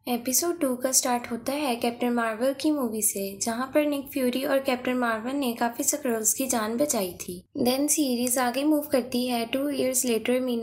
Episode 2 का start होता है कैप्टन मार्वल की मूवी से, जहां पर निक फ्यूरी और कैप्टन मार्वल ने काफी स्क्रल्स की जान बचाई थी। देन सीरीज आगे मूव करती है 2 years लेटर में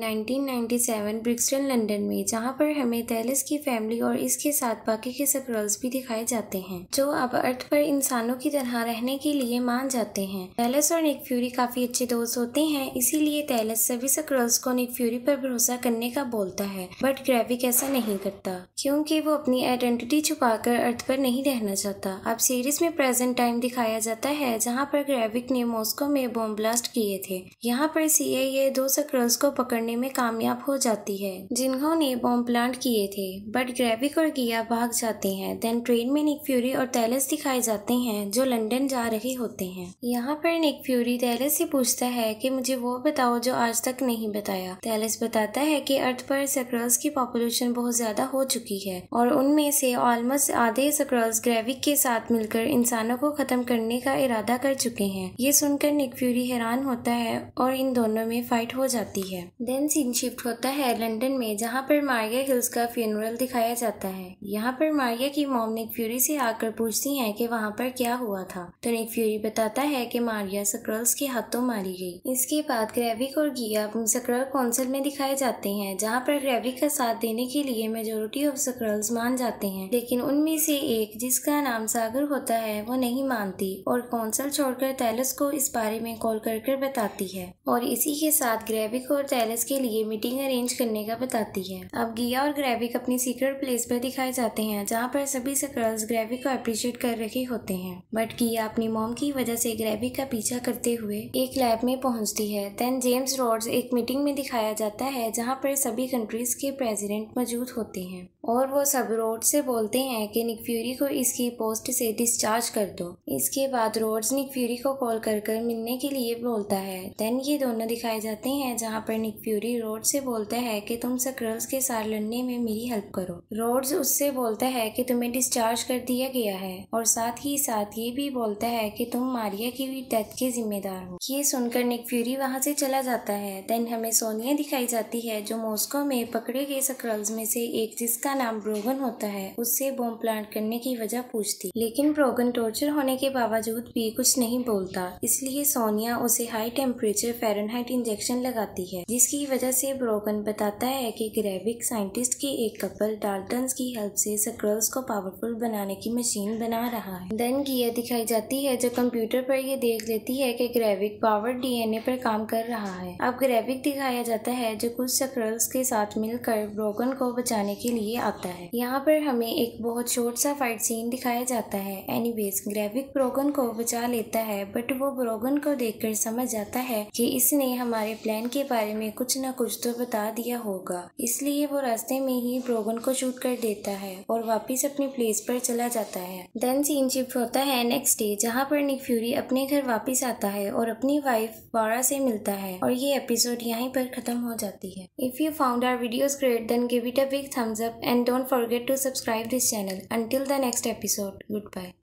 1997 ब्रिक्सटन लंदन में, जहां पर हमें थैलेस की फैमिली और इसके साथ बाकी के स्क्रल्स भी दिखाए जाते हैं जो अब अर्थ पर इंसानों की तरह रहने के लिए मान जाते हैं। थैलेस और निक फ्यूरी काफी अच्छे दोस्त होते हैं, इसीलिए थैलेस सभी स्क्रल्स को निक फ्यूरी पर भरोसा करने का बोलता है, बट ग्रेविक ऐसा नहीं करता क्योंकि वो अपनी आइडेंटिटी छुपाकर अर्थ पर नहीं रहना चाहता। अब सीरीज में प्रेजेंट टाइम दिखाया जाता है जहां पर ग्रेविक ने मॉस्को में बॉम्ब ब्लास्ट किए थे। यहां पर CIA 2 स्क्रल्स को पकड़ने में कामयाब हो जाती है जिन्होंने बॉम्ब प्लांट किए थे, बट ग्रेविक और गिया भाग जाते हैं। देन ट्रेन में निक फ्यूरी और थैलेस दिखाए जाते हैं जो लंदन जा रहे होते हैं। यहाँ पर निक फ्यूरी थैलेस से पूछता है कि मुझे वो बताओ जो आज तक नहीं बताया। थैलेस बताता है कि अर्थ पर स्क्रल्स की पॉपुलेशन बहुत ज्यादा हो चुकी है और उनमें से ऑलमोस्ट आधे स्क्रल्स ग्रेविक के साथ मिलकर इंसानों को खत्म करने का इरादा कर चुके हैं। ये सुनकर निक फ्यूरी हैरान होता है और इन दोनों में फाइट हो जाती है। देन सीन शिफ्ट होता है लंदन में, जहां पर मारिया हिल्स का फ्यूनरल दिखाया जाता है। यहाँ पर मारिया की मॉम निक फ्यूरी से आकर पूछती है कि वहाँ पर क्या हुआ था, तो निक फ्यूरी बताता है कि मारिया स्क्रल्स के हाथों मारी गई। इसके बाद ग्रेविक और गिया स्क्रल काउंसिल में दिखाए जाते हैं, जहाँ पर ग्रेविक का साथ देने के लिए मेजोरिटी ऑफ स्क्रल्स मान जाते हैं, लेकिन उनमें से एक जिसका नाम सागर होता है वो नहीं मानती और कौंसल छोड़कर थैलेस को इस बारे में कॉल कर बताती है और इसी के साथ ग्रेविक और थैलेस के लिए मीटिंग अरेंज करने का बताती है। अब गिया और ग्रेविक अपनी सीक्रेट प्लेस पर दिखाए जाते हैं जहाँ पर सभी स्क्रल्स ग्रेविक को अप्रिशिएट कर रहे होते हैं, बट गिया अपनी मॉम की वजह से ग्रेविक का पीछा करते हुए एक लैब में पहुंचती है। देन जेम्स रॉड्स एक मीटिंग में दिखाया जाता है जहाँ पर सभी कंट्रीज के प्रेसिडेंट मौजूद होते हैं और वो सब रोड्स से बोलते हैं कि निक फ्यूरी को इसकी पोस्ट से डिस्चार्ज कर दो। इसके बाद रोड्स निक फ्यूरी को कॉल कर मिलने के लिए बोलता है। देन ये दोनों दिखाए जाते हैं जहाँ पर निक फ्यूरी रोड्स से बोलता है कि तुम स्क्रल्स के साथ लड़ने में मेरी हेल्प करो। रोड्स उससे बोलता है कि तुम्हें डिस्चार्ज कर दिया गया है और साथ ही साथ ये भी बोलता है कि तुम मारिया की डेथ के जिम्मेदार हो। ये सुनकर निक फ्यूरी वहाँ से चला जाता है। देन हमें सोनिया दिखाई जाती है जो मॉस्को में पकड़े गए स्क्रल्स में से एक जिसका नाम ब्रोगन होता है उससे बॉम्ब प्लांट करने की वजह पूछती, लेकिन ब्रोगन टॉर्चर होने के बावजूद भी कुछ नहीं बोलता, इसलिए सोनिया उसे हाई टेम्परेचर फ़ारेनहाइट इंजेक्शन लगाती है जिसकी वजह से ब्रोगन बताता है कि ग्रेविक साइंटिस्ट के एक कपल डाल्टन्स की हेल्प से स्क्रल्स को पावरफुल बनाने की मशीन बना रहा है। देन गिया दिखाई जाती है जो कंप्यूटर पर ये देख लेती है कि ग्रेविक पावर DNA पर काम कर रहा है। अब ग्रेविक दिखाया जाता है जो कुछ स्क्रल्स के साथ मिलकर ब्रोगन को बचाने के लिए आता है। यहाँ पर हमें एक बहुत शॉर्ट सा फाइट सीन दिखाया जाता है। एनीवेज ग्रेविक ब्रोगन को बचा लेता है, बट वो ब्रोगन को देखकर समझ जाता है कि इसने हमारे प्लान के बारे में कुछ न कुछ तो बता दिया होगा, इसलिए वो रास्ते में ही ब्रोगन को शूट कर देता है और वापस अपनी प्लेस पर चला जाता है। देन सीन शिफ्ट होता है नेक्स्ट डे, जहाँ पर निक फ्यूरी अपने घर वापस आता है और अपनी वाइफ वारा से मिलता है और ये एपिसोड यहीं पर खत्म हो जाती है। If you found our videos great, then give it a big thumbs up and don't forget to subscribe this channel. Until the next episode, goodbye.